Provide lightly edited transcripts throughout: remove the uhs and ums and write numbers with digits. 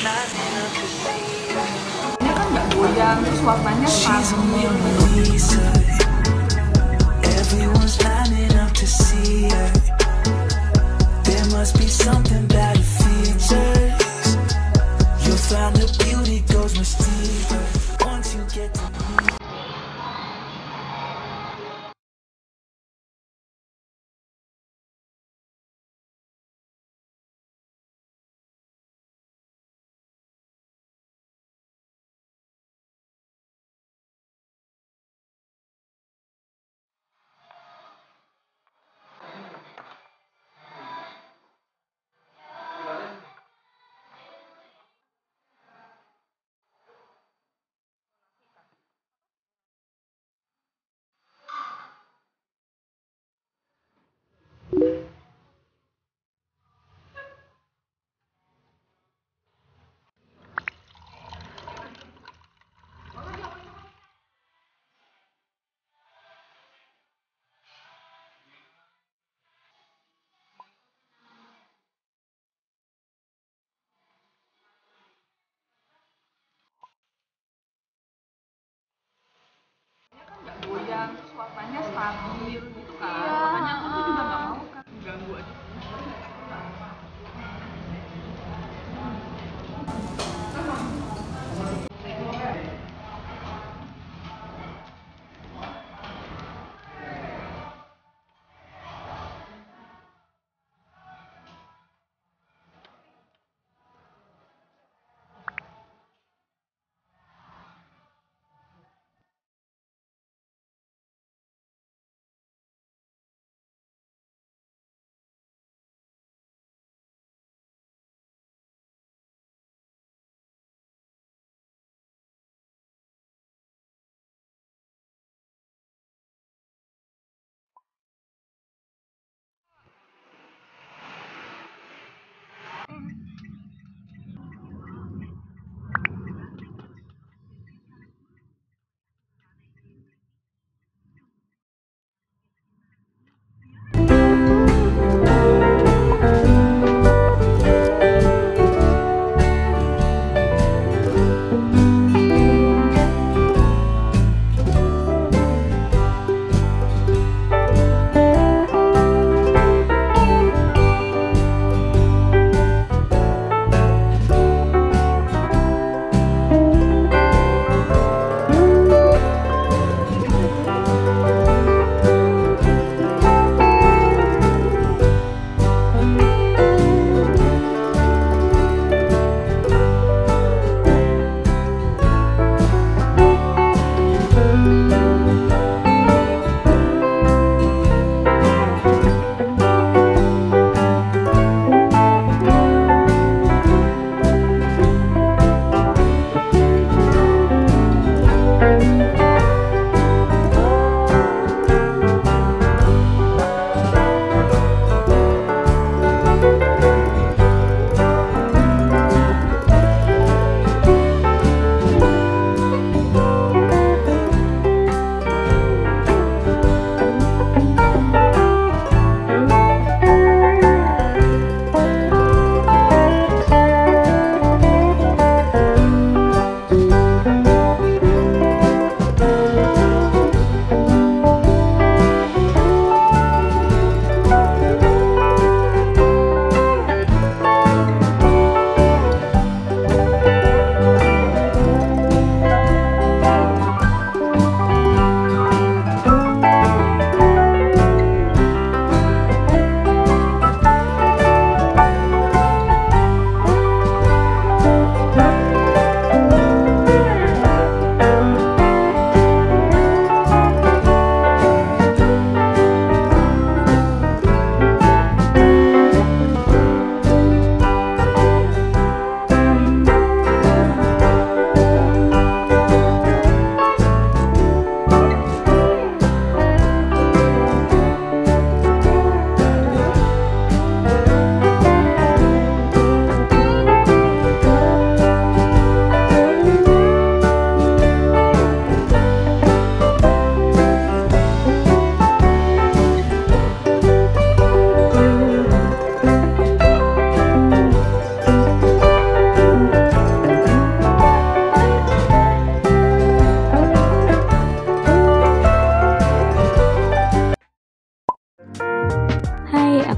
Ini kan nggak goyang, terus warnanya stabil. Everyone's lining up to see her. There must be something about her features. You'll find the beauty goes much deeper once you get to know.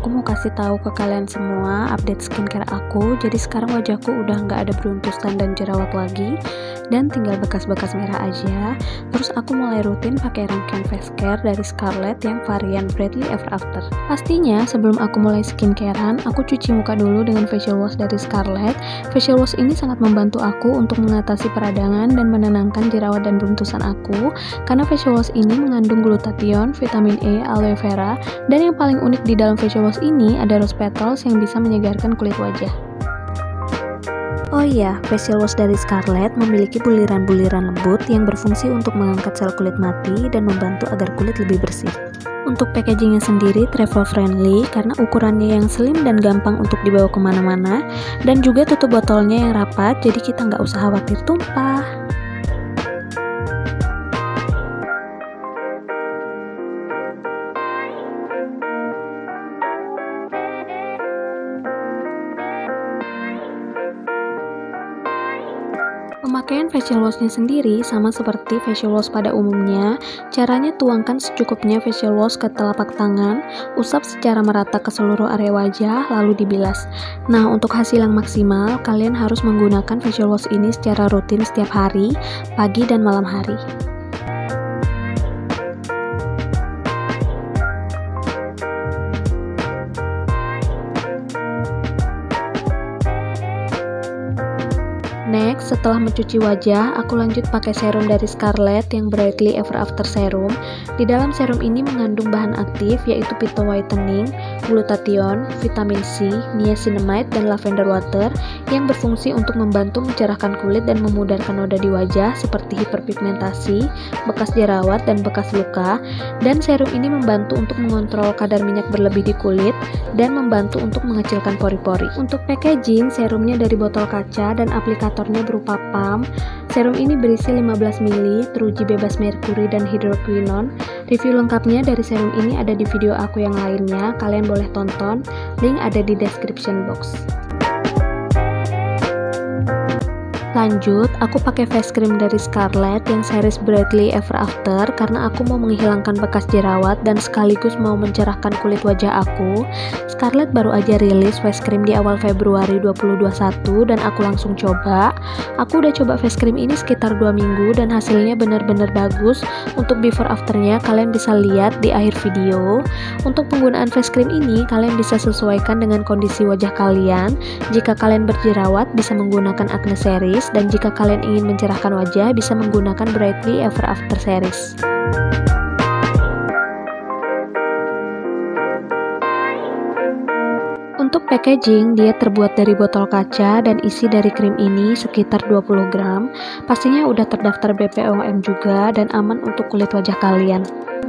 aku mau kasih tahu ke kalian semua update skincare aku. Jadi sekarang wajahku udah nggak ada beruntusan dan jerawat lagi, dan tinggal bekas-bekas merah aja. Terus aku mulai rutin pakai rangkaian face care dari Scarlett yang varian Brightly Ever After. Pastinya sebelum aku mulai skincarean, aku cuci muka dulu dengan facial wash dari Scarlett. Facial wash ini sangat membantu aku untuk mengatasi peradangan dan menenangkan jerawat dan beruntusan aku, karena facial wash ini mengandung glutathione, vitamin E, aloe vera, dan yang paling unik di dalam facial wash ini ada rose petals yang bisa menyegarkan kulit wajah. Oh iya, facial wash dari Scarlett memiliki buliran-buliran lembut yang berfungsi untuk mengangkat sel kulit mati dan membantu agar kulit lebih bersih. Untuk packagingnya sendiri travel friendly karena ukurannya yang slim dan gampang untuk dibawa kemana-mana, dan juga tutup botolnya yang rapat, jadi kita nggak usah khawatir tumpah. Pemakaian facial washnya sendiri sama seperti facial wash pada umumnya. Caranya tuangkan secukupnya facial wash ke telapak tangan, usap secara merata ke seluruh area wajah, lalu dibilas. Nah, untuk hasil yang maksimal, kalian harus menggunakan facial wash ini secara rutin setiap hari, pagi dan malam hari. Next, setelah mencuci wajah, aku lanjut pakai serum dari Scarlett yang Brightly Ever After Serum. Di dalam serum ini mengandung bahan aktif yaitu phyto whitening, glutathione, vitamin C, niacinamide, dan lavender water yang berfungsi untuk membantu mencerahkan kulit dan memudarkan noda di wajah seperti hiperpigmentasi, bekas jerawat, dan bekas luka. Dan serum ini membantu untuk mengontrol kadar minyak berlebih di kulit dan membantu untuk mengecilkan pori-pori. Untuk packaging, serumnya dari botol kaca dan aplikatornya berupa pump. Serum ini berisi 15 ml, teruji bebas merkuri dan hidroquinone. Review lengkapnya dari serum ini ada di video aku yang lainnya, kalian boleh tonton, link ada di description box. Lanjut, aku pakai face cream dari Scarlett yang series Brightly Ever After karena aku mau menghilangkan bekas jerawat dan sekaligus mau mencerahkan kulit wajah aku. Scarlett baru aja rilis face cream di awal Februari 2021 dan aku langsung coba. Aku udah coba face cream ini sekitar 2 minggu dan hasilnya benar-benar bagus. Untuk before afternya kalian bisa lihat di akhir video. Untuk penggunaan face cream ini kalian bisa sesuaikan dengan kondisi wajah kalian. Jika kalian berjerawat bisa menggunakan Acne Series, dan jika kalian ingin mencerahkan wajah bisa menggunakan Brightly Ever After Series. Untuk packaging, dia terbuat dari botol kaca dan isi dari krim ini sekitar 20 gram. Pastinya udah terdaftar BPOM juga dan aman untuk kulit wajah kalian.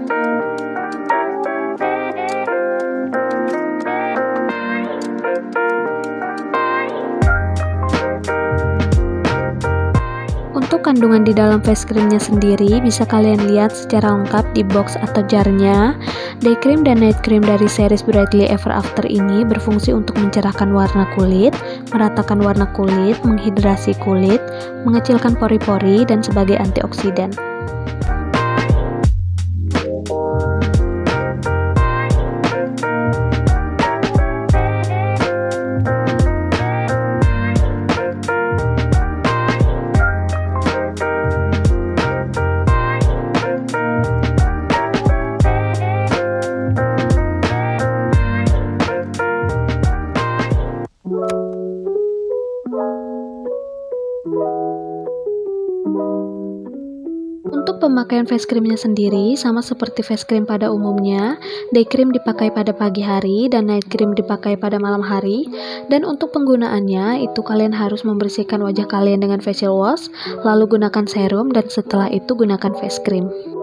Untuk kandungan di dalam face creamnya sendiri bisa kalian lihat secara lengkap di box atau jarnya. Day cream dan night cream dari series Brightly Ever After ini berfungsi untuk mencerahkan warna kulit, meratakan warna kulit, menghidrasi kulit, mengecilkan pori-pori, dan sebagai antioksidan. Untuk pemakaian face creamnya sendiri sama seperti face cream pada umumnya, day cream dipakai pada pagi hari dan night cream dipakai pada malam hari. Dan untuk penggunaannya itu kalian harus membersihkan wajah kalian dengan facial wash, lalu gunakan serum, dan setelah itu gunakan face cream.